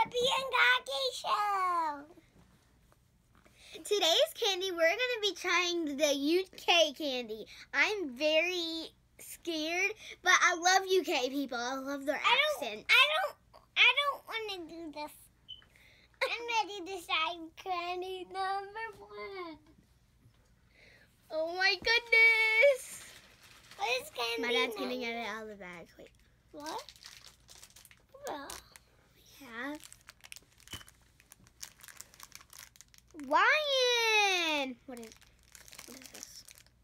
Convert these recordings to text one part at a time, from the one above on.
Libby and Gagi show. Today's candy, we're going to be trying the UK candy. I'm very scared, but I love UK people. I love their accent. I don't want to do this. I'm ready to try candy number 1. Oh my goodness. What is candy? My dad's going to get it out of the bag. Wait. What? Well, We have lion. What is this?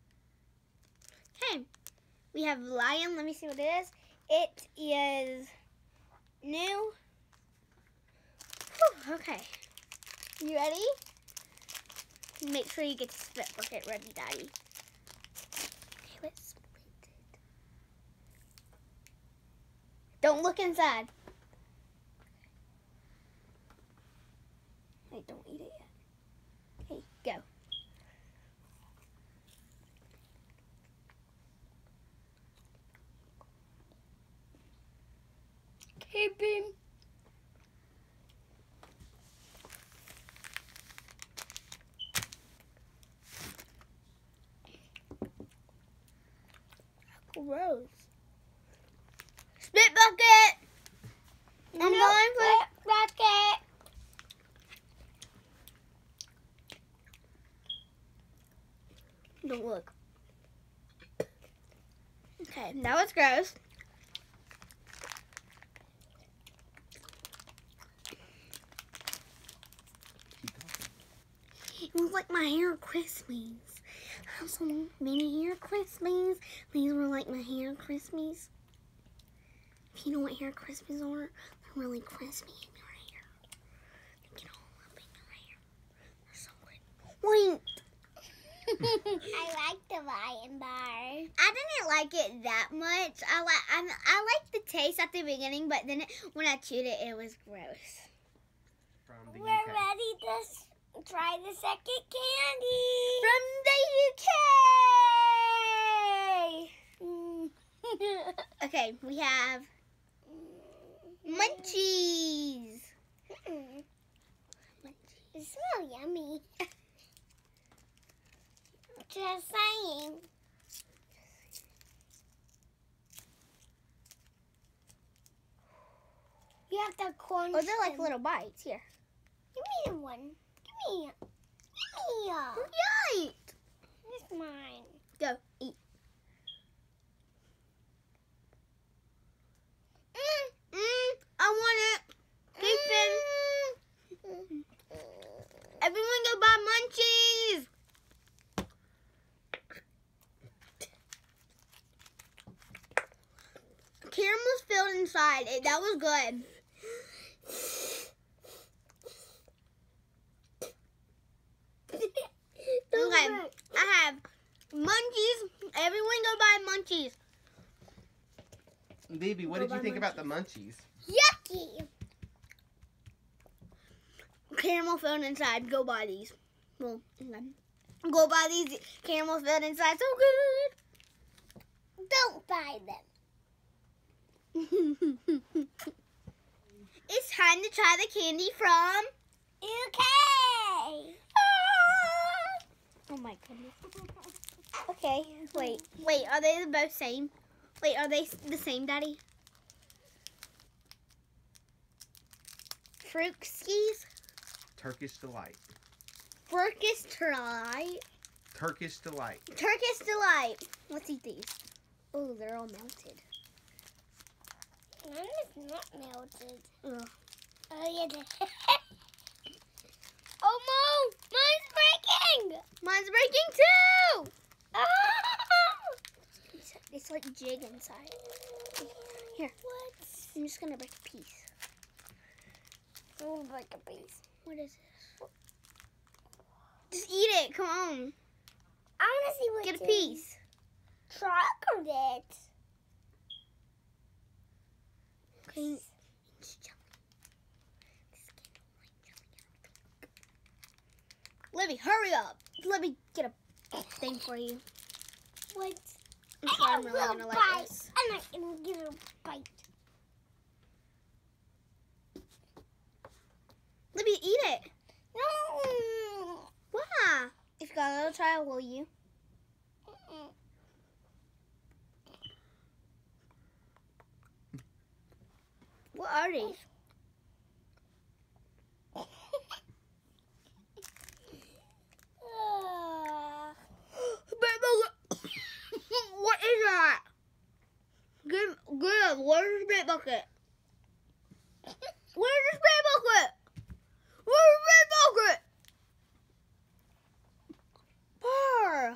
Okay. We have lion. Let me see what it is. It is new. Whew, okay. You ready? Make sure you get the spit bucket ready, Daddy. Okay, let's split it. Don't look inside. Hey, don't eat it yet. Hey, go. hey, babe. Gross. Spit bucket. I'm going for bucket. Don't look. Okay, now it's gross. It was like my hair Christmas. I have so many hair Christmas. These were like my hair Christmas. If you know what hair Christmas are, they're really crispy in your hair. They get all up in your hair. They're so good. Wait. I like the lion bar. I didn't like it that much. I liked the taste at the beginning, but then when I chewed it, it was gross. We're ready to try the second candy. From the UK! Okay, we have munchies. It smells yummy. Just saying. You have the corn. Oh, they're like little bites. Here. Give me one. Give me. Yay! It's mine. Go, eat. I want it. Keep it. Everyone go buy munchies. Caramel's filled inside. That was good. Okay, I have munchies. Everyone go buy munchies. Baby, what did you think about the munchies? Yucky. Caramel filled inside. Go buy these. Well, go buy these. Caramel filled inside. So good. Don't buy them. It's time to try the candy from UK. Oh my goodness. Okay, wait. Are they both same? Wait, are they the same, Daddy? Fruitskis? Turkish Delight. Turkish Delight. Turkish Delight. Turkish Delight. Let's eat these. Oh, they're all melted. Mine is not melted. Ugh. Oh, yeah. Oh, no. Mine's breaking. Mine's breaking too. Ah! It's like jig inside. Here, What? I'm just gonna break a piece. Oh, break a piece. What is this? Just eat it. Come on. I want to see what Get a it piece. is. Chocolate. Okay. Libby, hurry up. Let me get a thing for you. What? I'm sure I'm really gonna like bite. this. I'm not gonna give it a bite. Let me eat it. No. Why? If you got a little try, will you? What are these? What is that? Good. Where's the spit bucket? Where's the spit bucket? Where's the spit bucket? Pearl.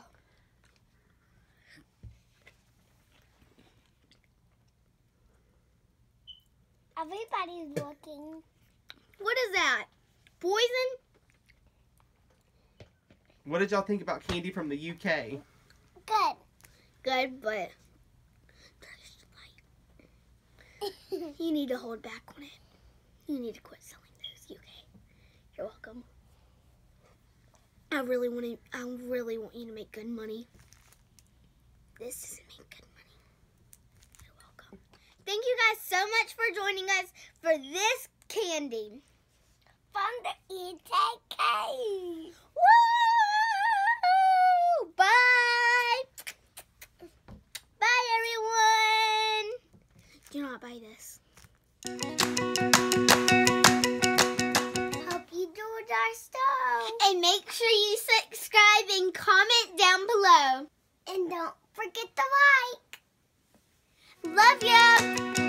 Everybody's looking. What is that? Poison? What did y'all think about candy from the UK? Good. Good, but you need to hold back on it. You need to quit selling those, UK. You're welcome. I really want you to make good money. This doesn't make good money. You're welcome. Thank you guys so much for joining us for this candy. From the ETK. Woo! Bye! Bye, everyone! Do not buy this. Hope you enjoyed our show. And make sure you subscribe and comment down below. And don't forget to like. Love ya!